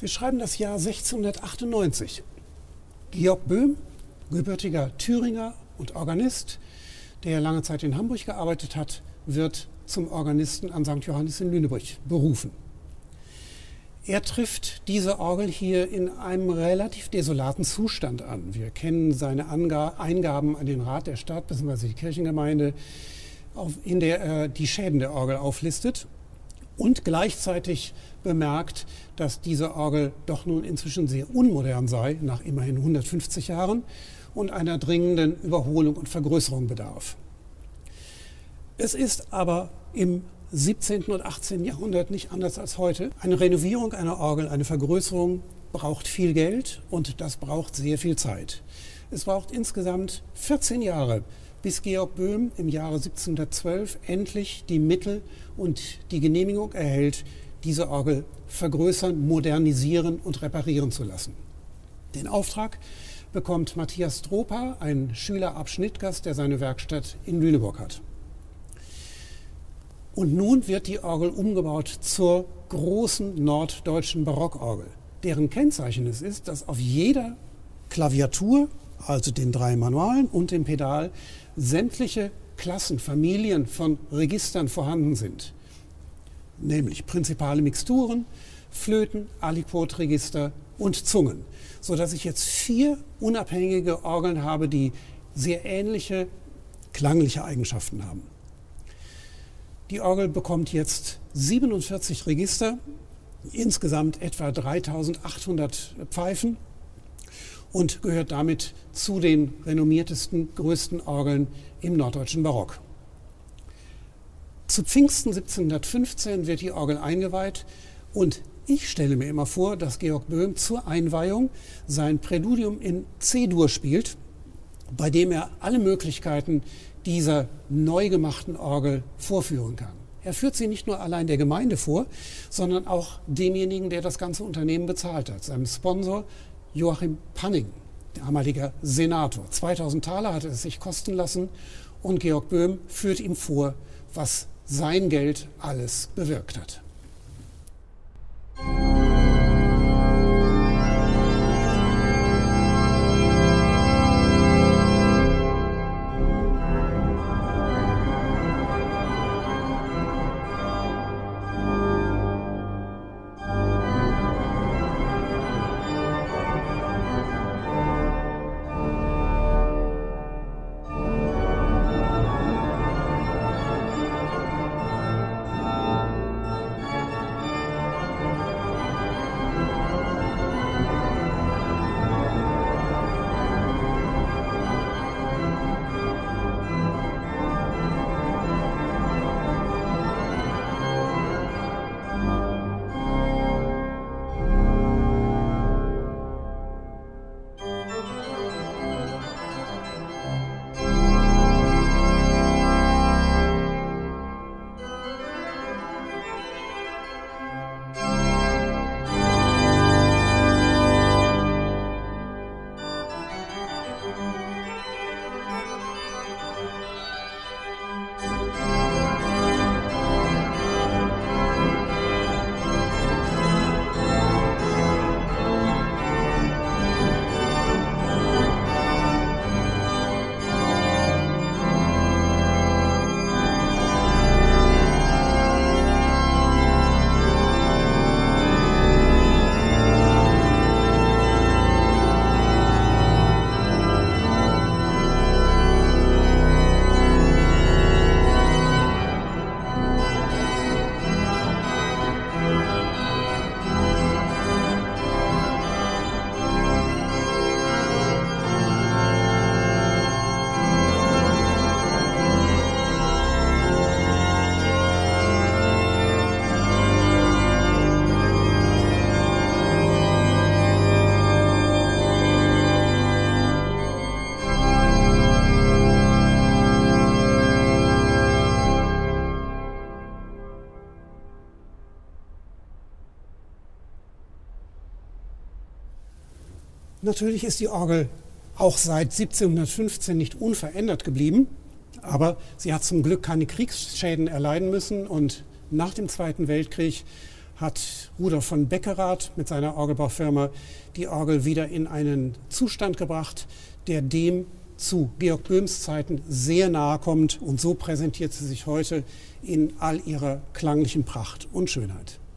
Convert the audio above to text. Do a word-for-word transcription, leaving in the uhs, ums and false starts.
Wir schreiben das Jahr sechzehnhundertachtundneunzig. Georg Böhm, gebürtiger Thüringer und Organist, der lange Zeit in Hamburg gearbeitet hat, wird zum Organisten an Sankt Johannis in Lüneburg berufen. Er trifft diese Orgel hier in einem relativ desolaten Zustand an. Wir kennen seine Anga- Eingaben an den Rat der Stadt bzw. die Kirchengemeinde, auf, in der er die Schäden der Orgel auflistet und gleichzeitig bemerkt, dass diese Orgel doch nun inzwischen sehr unmodern sei, nach immerhin hundertfünfzig Jahren, und einer dringenden Überholung und Vergrößerung bedarf. Es ist aber im siebzehnten und achtzehnten Jahrhundert nicht anders als heute. Eine Renovierung einer Orgel, eine Vergrößerung braucht viel Geld und das braucht sehr viel Zeit. Es braucht insgesamt vierzehn Jahre, bis Georg Böhm im Jahre siebzehnhundertzwölf endlich die Mittel und die Genehmigung erhält, diese Orgel vergrößern, modernisieren und reparieren zu lassen. Den Auftrag bekommt Matthias Dropa, ein Schüler ab Schnittgast, der seine Werkstatt in Lüneburg hat. Und nun wird die Orgel umgebaut zur großen norddeutschen Barockorgel, deren Kennzeichen es ist, dass auf jeder Klaviatur, also den drei Manualen und dem Pedal, sämtliche Klassen, Familien von Registern vorhanden sind. Nämlich prinzipale Mixturen, Flöten, Aliquot-Register und Zungen, sodass ich jetzt vier unabhängige Orgeln habe, die sehr ähnliche klangliche Eigenschaften haben. Die Orgel bekommt jetzt siebenundvierzig Register, insgesamt etwa dreitausendachthundert Pfeifen und gehört damit zu den renommiertesten, größten Orgeln im norddeutschen Barock. Zu Pfingsten siebzehnhundertfünfzehn wird die Orgel eingeweiht und ich stelle mir immer vor, dass Georg Böhm zur Einweihung sein Präludium in C-Dur spielt, bei dem er alle Möglichkeiten dieser neu gemachten Orgel vorführen kann. Er führt sie nicht nur allein der Gemeinde vor, sondern auch demjenigen, der das ganze Unternehmen bezahlt hat, seinem Sponsor Joachim Panning, damaliger Senator. zweitausend Taler hatte es sich kosten lassen und Georg Böhm führt ihm vor, was sein Geld alles bewirkt hat. Natürlich ist die Orgel auch seit siebzehnhundertfünfzehn nicht unverändert geblieben, aber sie hat zum Glück keine Kriegsschäden erleiden müssen und nach dem Zweiten Weltkrieg hat Rudolf von Beckerath mit seiner Orgelbaufirma die Orgel wieder in einen Zustand gebracht, der dem zu Georg Böhms Zeiten sehr nahe kommt. Und so präsentiert sie sich heute in all ihrer klanglichen Pracht und Schönheit.